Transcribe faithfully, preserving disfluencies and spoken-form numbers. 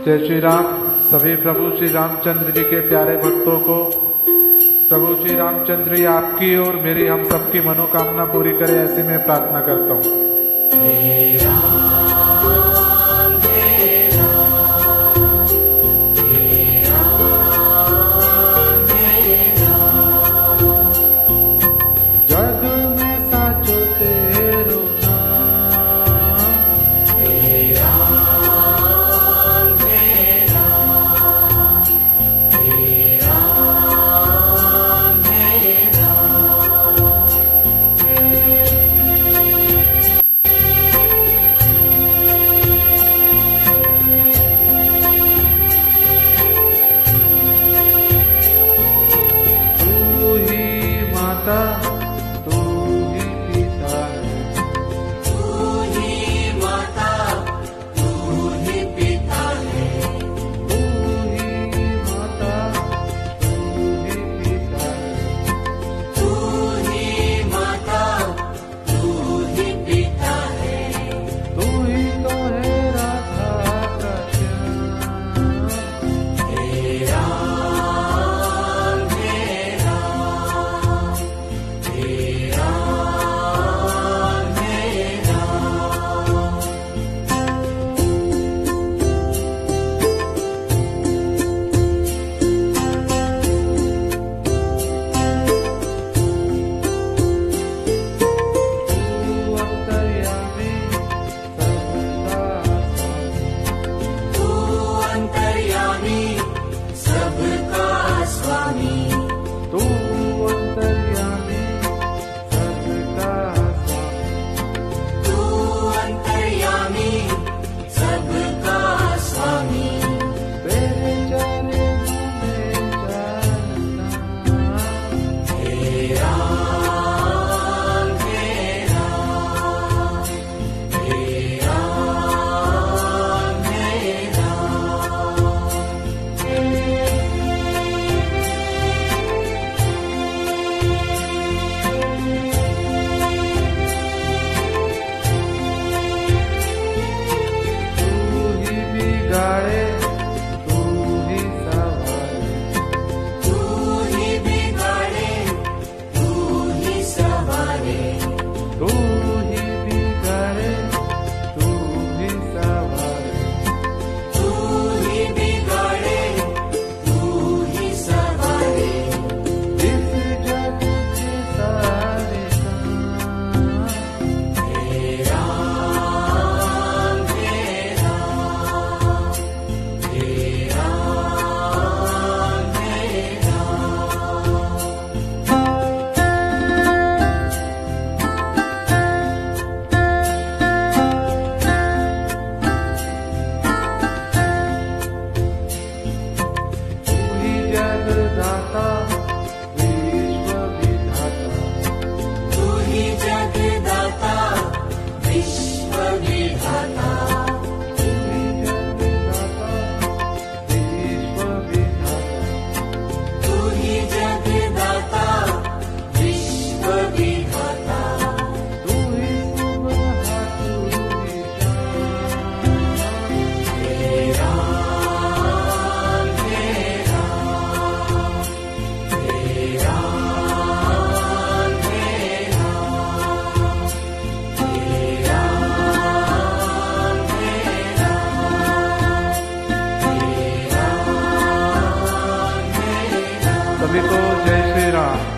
जय श्री राम। सभी प्रभु श्री रामचंद्र जी के प्यारे भक्तों को प्रभु श्री रामचंद्र जी आपकी और मेरी हम सबकी मनोकामना पूरी करे ऐसी मैं प्रार्थना करता हूँ। तू ही पिता है, तू ही माता, तू ही पिता है, तू ही माता, तू ही पिता है, तू ही माता, तू ही पिता है, तू ही तो है राधा का श्याम, हे राम सभी को जय श्री राम।